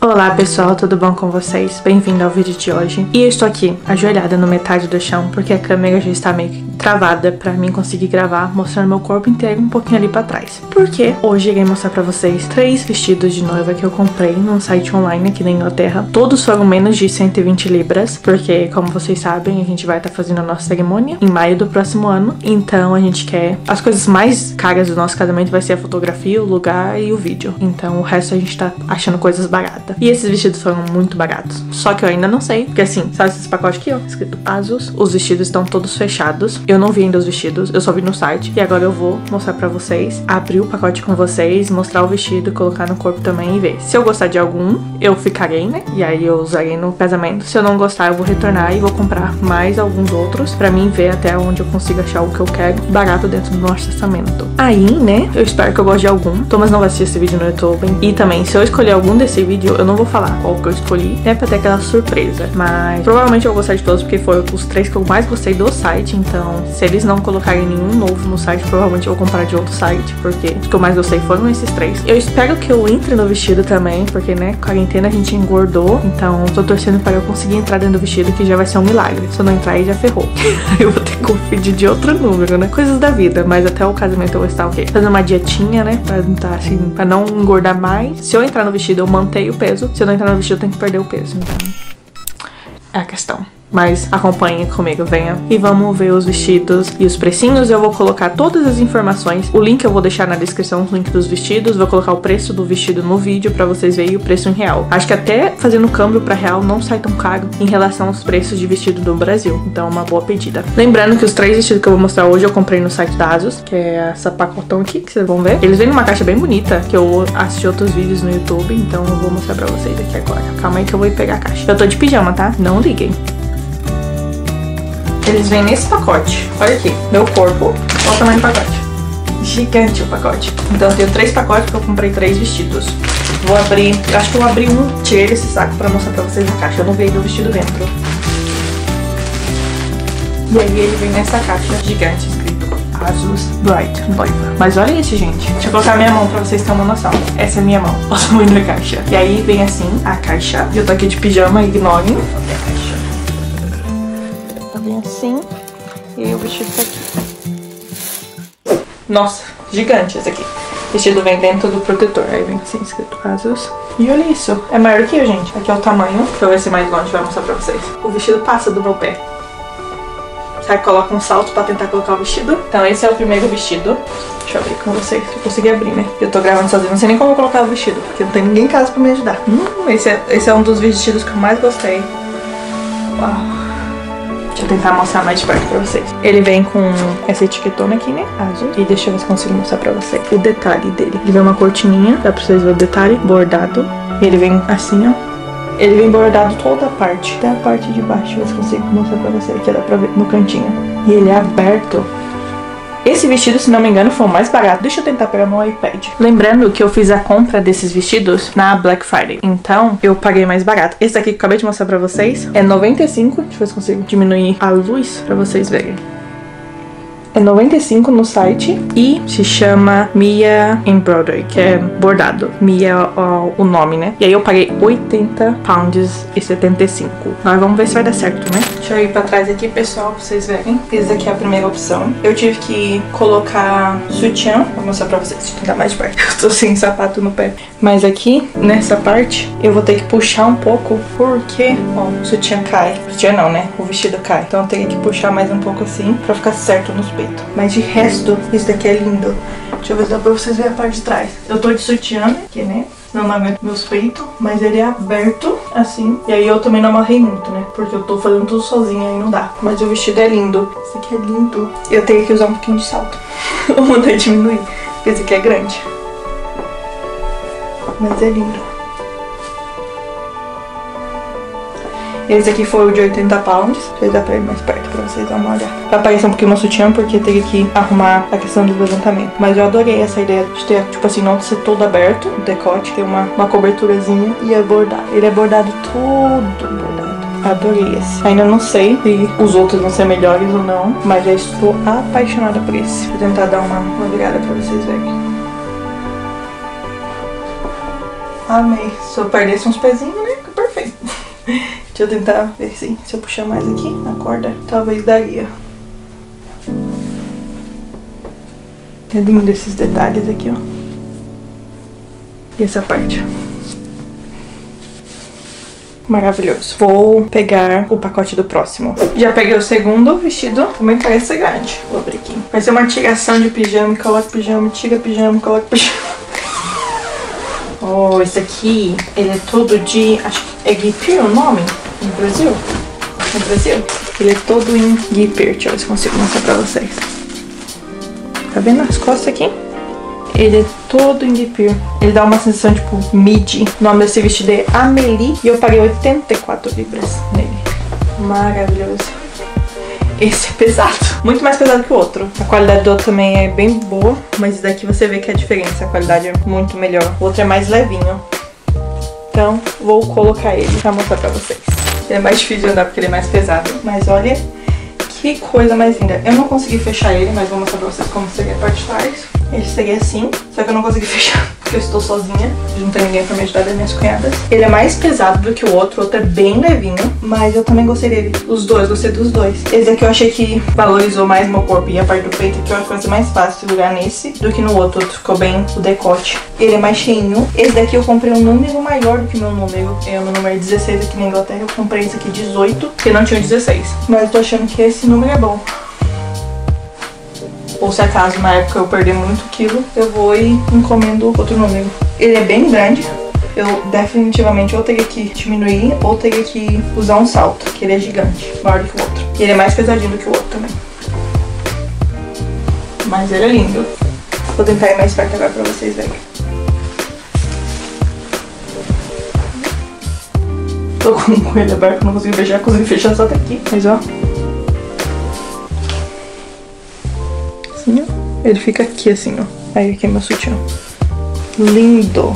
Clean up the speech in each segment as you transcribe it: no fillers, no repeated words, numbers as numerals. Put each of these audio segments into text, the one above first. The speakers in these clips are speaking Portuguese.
Olá pessoal, tudo bom com vocês? Bem-vindo ao vídeo de hoje. E eu estou aqui, ajoelhada no metade do chão, porque a câmera já está meio que travada pra mim conseguir gravar, mostrando meu corpo inteiro um pouquinho ali pra trás. Porque hoje irei mostrar pra vocês 3 vestidos de noiva que eu comprei num site online aqui na Inglaterra. Todos foram menos de 120 libras, porque como vocês sabem, a gente vai estar fazendo a nossa cerimônia em maio do próximo ano. Então a gente quer... As coisas mais caras do nosso casamento vai ser a fotografia, o lugar e o vídeo. Então o resto a gente tá achando coisas baratas. E esses vestidos foram muito baratos. Só que eu ainda não sei, porque assim, sabe esse pacote aqui, ó, escrito ASUS? Os vestidos estão todos fechados. Eu não vi ainda os vestidos, eu só vi no site. E agora eu vou mostrar pra vocês, abrir o pacote com vocês, mostrar o vestido, colocar no corpo também e ver. Se eu gostar de algum, eu ficarei, né? E aí eu usarei no casamento. Se eu não gostar, eu vou retornar e vou comprar mais alguns outros pra mim ver até onde eu consigo achar o que eu quero barato dentro do nosso orçamento. Aí, né, eu espero que eu goste de algum. Thomas não vai assistir esse vídeo no YouTube. E também, se eu escolher algum desse vídeo, eu não vou falar qual que eu escolhi, né, pra ter aquela surpresa. Mas provavelmente eu vou gostar de todos, porque foram os 3 que eu mais gostei do site. Então, se eles não colocarem nenhum novo no site, provavelmente eu vou comprar de outro site, porque os que eu mais gostei foram esses 3. Eu espero que eu entre no vestido também, porque, né, quarentena a gente engordou. Então, tô torcendo para eu conseguir entrar dentro do vestido, que já vai ser um milagre. Se eu não entrar, aí já ferrou. Eu vou ter que conferir de outro número, né? Coisas da vida. Mas até o casamento eu vou estar, o quê? Fazendo uma dietinha, né? Pra tentar, assim, pra não engordar mais. Se eu entrar no vestido, eu mantenho o peso. Se eu não entrar no vestido, eu tenho que perder o peso. Então, é a questão. Mas acompanhem comigo, venha. E vamos ver os vestidos e os precinhos. Eu vou colocar todas as informações. O link eu vou deixar na descrição, o link dos vestidos. Vou colocar o preço do vestido no vídeo pra vocês verem o preço em real. Acho que até fazendo câmbio pra real não sai tão caro em relação aos preços de vestido do Brasil. Então é uma boa pedida. Lembrando que os 3 vestidos que eu vou mostrar hoje eu comprei no site da ASUS, que é essa pacotão aqui, que vocês vão ver. Eles vêm numa caixa bem bonita, que eu assisti outros vídeos no YouTube, então eu vou mostrar pra vocês aqui agora. Calma aí que eu vou ir pegar a caixa. Eu tô de pijama, tá? Não liguem. Eles vêm nesse pacote. Olha aqui, meu corpo. Olha o tamanho do pacote. Gigante o pacote. Então eu tenho 3 pacotes porque eu comprei 3 vestidos. Vou abrir, eu acho que eu vou abrir um. Tirei esse saco pra mostrar pra vocês a caixa. Eu não vi ainda o vestido dentro. E aí ele vem nessa caixa gigante escrito ASUS Bright Noiva. Mas olha isso, gente. Deixa eu colocar minha mão pra vocês terem uma noção. Essa é a minha mão. Olha o tamanho da caixa. E aí vem assim a caixa. Eu tô aqui de pijama, ignorem. Olha a caixa. Vem assim, e aí o vestido tá aqui. Nossa, gigante esse aqui. O vestido vem dentro do protetor, aí vem assim, escrito ASUS. E olha isso, é maior que eu, gente. Aqui é o tamanho, pra eu ver se mais longe vai mostrar pra vocês. O vestido passa do meu pé. Sabe, coloca um salto pra tentar colocar o vestido. Então esse é o primeiro vestido. Deixa eu abrir com vocês, se eu conseguir abrir, né? Eu tô gravando sozinha, não sei nem como eu vou colocar o vestido, porque não tem ninguém em casa pra me ajudar. Esse é um dos vestidos que eu mais gostei. Uau. Deixa eu tentar mostrar mais de perto pra vocês. Ele vem com essa etiquetona aqui, né? Azul. E deixa eu ver se consigo mostrar pra vocês o detalhe dele. Ele vem uma cortininha, dá pra vocês verem o detalhe, bordado. E ele vem assim, ó. Ele vem bordado toda a parte, até a parte de baixo. Deixa eu ver se consigo mostrar pra vocês. Aqui dá pra ver no cantinho. E ele é aberto. Esse vestido, se não me engano, foi o mais barato. Deixa eu tentar pegar meu iPad. Lembrando que eu fiz a compra desses vestidos na Black Friday. Então, eu paguei mais barato. Esse aqui que eu acabei de mostrar pra vocês é 95. Deixa eu ver se consigo diminuir a luz pra vocês verem. É 95 no site e se chama Mia Embroidery, que é bordado. Mia é o nome, né? E aí eu paguei 80 pounds e 75. Nós vamos ver se vai dar certo, né? Deixa eu ir pra trás aqui, pessoal, pra vocês verem. Essa aqui é a primeira opção. Eu tive que colocar sutiã. Vou mostrar pra vocês, deixa eu tentar mais de perto. Eu tô sem sapato no pé. Mas aqui, nessa parte, eu vou ter que puxar um pouco, porque, ó, o sutiã cai. O sutiã não, né? O vestido cai. Então eu tenho que puxar mais um pouco assim, pra ficar certo nos peitos. Mas de resto, isso daqui é lindo. Deixa eu ver se dá pra vocês verem a parte de trás. Eu tô de sutiã, aqui, né? Não aguento meus peitos, mas ele é aberto, assim. E aí eu também não amarrei muito, né? Porque eu tô fazendo tudo sozinha e não dá. Mas o vestido é lindo. Esse aqui é lindo. Eu tenho que usar um pouquinho de salto. Vou mandar diminuir, porque esse aqui é grande. Mas é lindo. Esse aqui foi o de 80 pounds. Deixa eu dar pra ir mais perto pra vocês darem uma olhada. Vai aparecer um pouquinho no sutiã porque teria que arrumar a questão do levantamento. Mas eu adorei essa ideia de ter, tipo assim, não ser todo aberto, o decote, ter uma coberturazinha e é bordado. Ele é bordado todo bordado. Adorei esse. Ainda não sei se os outros vão ser melhores ou não, mas já estou apaixonada por esse. Vou tentar dar uma virada pra vocês verem. Amei. Se eu perdesse uns pezinhos, né? Fica perfeito. Deixa eu tentar ver se eu puxar mais aqui na corda, talvez daria. É lindo esses detalhes aqui, ó. E essa parte. Maravilhoso. Vou pegar o pacote do próximo. Já peguei o segundo vestido. Também parece ser grande. Vou abrir aqui. Vai ser uma tiração de pijama. Coloca pijama, tira pijama, coloca pijama. Oh, esse aqui, ele é todo de... Acho que é Guipir o nome? No Brasil? No Brasil? Ele é todo em Guipir. Deixa eu ver se consigo mostrar pra vocês. Tá vendo as costas aqui? Ele é todo em Guipir. Ele dá uma sensação tipo midi. O nome desse vestido é Amélie. E eu paguei 84 libras nele. Maravilhoso. Esse é pesado. Muito mais pesado que o outro. A qualidade do outro também é bem boa. Mas daqui você vê que a diferença. A qualidade é muito melhor. O outro é mais levinho. Então vou colocar ele pra mostrar pra vocês. Ele é mais difícil de andar porque ele é mais pesado. Mas olha que coisa mais linda. Eu não consegui fechar ele, mas vou mostrar pra vocês como seria a parte de trás. Ele seria assim, só que eu não consegui fechar porque eu estou sozinha, não tem ninguém pra me ajudar das minhas cunhadas. Ele é mais pesado do que o outro é bem levinho, mas eu também gostei dele. Os dois, gostei dos dois. Esse aqui eu achei que valorizou mais meu corpo e a parte do peito, que eu acho que vai ser mais fácil segurar nesse do que no outro. Ficou bem o decote. Ele é mais cheinho. Esse daqui eu comprei um número maior do que meu número. Meu número é 16 aqui na Inglaterra, eu comprei esse aqui 18, porque não tinha 16. Mas eu tô achando que esse número é bom. Ou se acaso na época eu perder muito quilo, eu vou e encomendo outro número. Ele é bem grande. Eu definitivamente ou teria que diminuir ou teria que usar um salto, que ele é gigante, maior do que o outro. E ele é mais pesadinho do que o outro também. Mas ele é lindo. Vou tentar ir mais perto agora pra vocês verem. Tô com ele aberto, não consigo beijar, consegui fechar só daqui. Mas ó. Assim, ó. Ele fica aqui assim, ó. Aí aqui é meu sutiã. Lindo.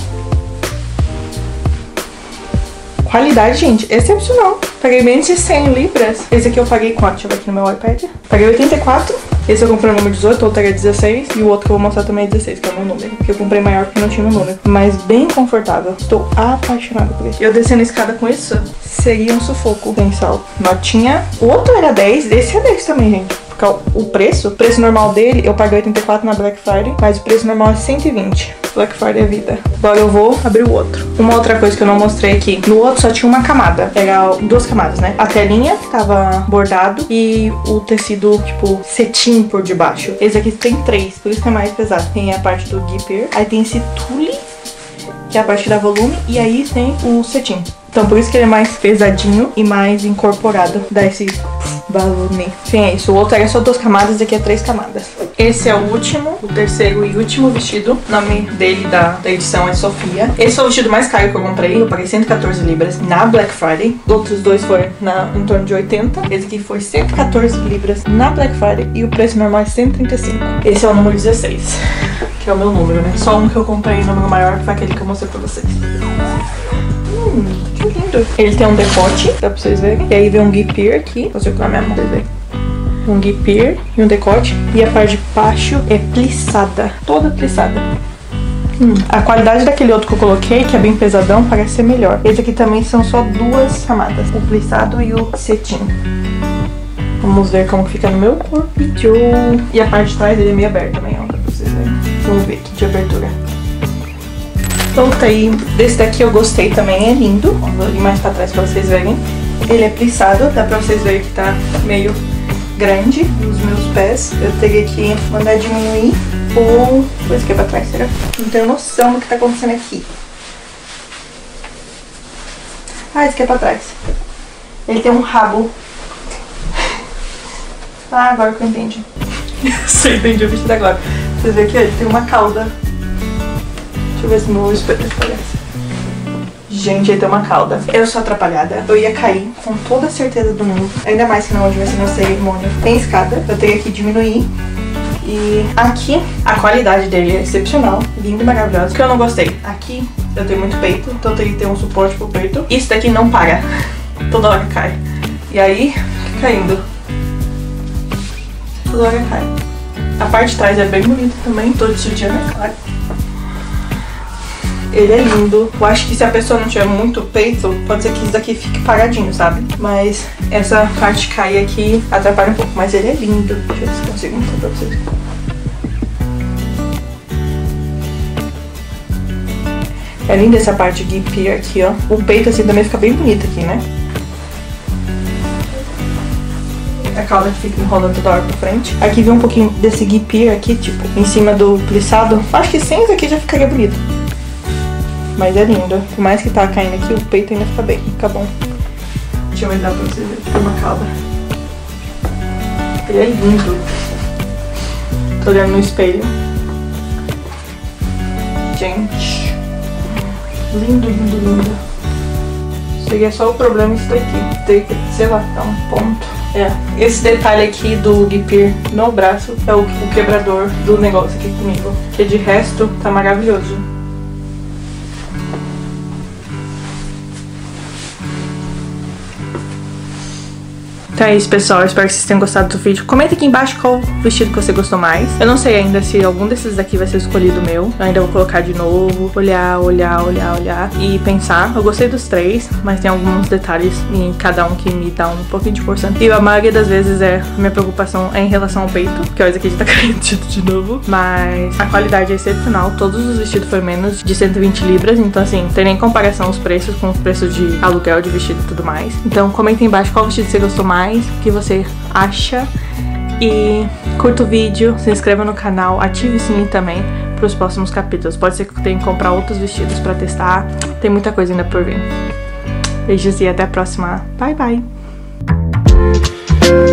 Qualidade, gente, excepcional. Paguei menos de 100 libras. Esse aqui eu paguei quanto? Deixa eu ver aqui no meu iPad. Paguei 84. Esse eu comprei o número 18, o outro é 16. E o outro que eu vou mostrar também é 16, que é o meu número. Que eu comprei maior porque não tinha meu número. Mas bem confortável. Estou apaixonada por ele. Eu descendo a escada com isso, seria um sufoco. Tem salto. Notinha. O outro era 10, esse é 10 também, gente. O preço normal dele, eu paguei 84 na Black Friday, mas o preço normal é 120. Black Friday é vida. Agora eu vou abrir o outro. Uma outra coisa que eu não mostrei aqui. No outro só tinha uma camada. Era 2 camadas, né? A telinha, que tava bordado, e o tecido, tipo, cetim por debaixo. Esse aqui tem 3, por isso que é mais pesado. Tem a parte do Guipir, aí tem esse tule, que é a parte que dá volume, e aí tem o cetim. Então por isso que ele é mais pesadinho e mais incorporado. Dá esse volume. Enfim, é isso. O outro era só 2 camadas, esse aqui é 3 camadas. Esse é o último, o terceiro e último vestido. O nome dele da edição é Sofia. Esse foi o vestido mais caro que eu comprei. Eu paguei 114 libras na Black Friday. Os outros dois foram em torno de 80. Esse aqui foi 114 libras na Black Friday. E o preço normal é 135. Esse é o número 16, que é o meu número, né? Só um que eu comprei, número maior, que foi aquele que eu mostrei pra vocês. Que lindo. Ele tem um decote, dá pra vocês verem. E aí vem um Guipir aqui. Vou segurar minha mão pra vocês verem. Um Guipir e um decote. E a parte de baixo é plissada. Toda plissada. A qualidade daquele outro que eu coloquei, que é bem pesadão, parece ser melhor. Esse aqui também são só 2 camadas. O plissado e o cetim. Vamos ver como fica no meu corpo. E a parte de trás dele é meio aberta também, ó. Dá pra vocês verem. Vamos ver aqui de abertura. Soltei. Desse daqui eu gostei também, é lindo. Vou ir mais pra trás pra vocês verem. Ele é plissado, dá pra vocês verem que tá meio grande nos meus pés. Eu teria que mandar diminuir ou... Esse aqui é pra trás, será? Não tenho noção do que tá acontecendo aqui. Ah, esse aqui é pra trás. Ele tem um rabo. Ah, agora que eu entendi. Você entendeu o vestido agora. Vocês veem aqui, ó, ele tem uma cauda. Deixa eu ver se meu espelho aparece. Gente, ele tem uma cauda. Eu sou atrapalhada. Eu ia cair com toda a certeza do mundo. Ainda mais que não vai ser na cerimônia. Tem escada. Eu tenho que diminuir. E aqui, a qualidade dele é excepcional. Lindo e maravilhoso. O que eu não gostei. Aqui, eu tenho muito peito. Então eu tenho que ter um suporte pro peito. Isso daqui não para. Toda hora cai. E aí, fica caindo. Toda hora cai. A parte de trás é bem bonita também. Todo sutiã, né? Claro. Ele é lindo. Eu acho que se a pessoa não tiver muito peito, pode ser que isso daqui fique paradinho, sabe? Mas essa parte cai aqui atrapalha um pouco. Mas ele é lindo. Deixa eu ver se consigo mostrar pra vocês. É linda essa parte de guipir aqui, ó. O peito assim também fica bem bonito aqui, né? A cauda que fica enrolando toda hora pra frente. Aqui vem um pouquinho desse guipir aqui, tipo, em cima do plissado. Acho que sem isso aqui já ficaria bonito. Mas é lindo. Por mais que tá caindo aqui, o peito ainda fica bem, fica bom. Deixa eu dar pra vocês verem. Tem uma cauda. Ele é lindo. Tô olhando no espelho. Gente. Lindo, lindo, lindo. Isso aqui é só o problema isso daqui. Tem que, sei lá, dar um ponto. É. Esse detalhe aqui do guipir no braço é o quebrador do negócio aqui comigo. Que de resto tá maravilhoso. Então é isso, pessoal. Eu espero que vocês tenham gostado do vídeo. Comenta aqui embaixo qual vestido que você gostou mais. Eu não sei ainda se algum desses daqui vai ser escolhido meu. Eu ainda vou colocar de novo. Olhar e pensar. Eu gostei dos três, mas tem alguns detalhes em cada um que me dá um pouquinho de força. E a maioria das vezes a minha preocupação é em relação ao peito, que olha, aqui já tá caindo de novo. Mas a qualidade é excepcional. Todos os vestidos foram menos de 120 libras. Então assim, não tem nem comparação os preços com os preços de aluguel de vestido e tudo mais. Então comenta aí embaixo qual vestido você gostou mais, o que você acha, e curta o vídeo, se inscreva no canal, ative o sininho também para os próximos capítulos. Pode ser que eu tenha que comprar outros vestidos para testar, tem muita coisa ainda por vir. Beijos e até a próxima. Bye, bye!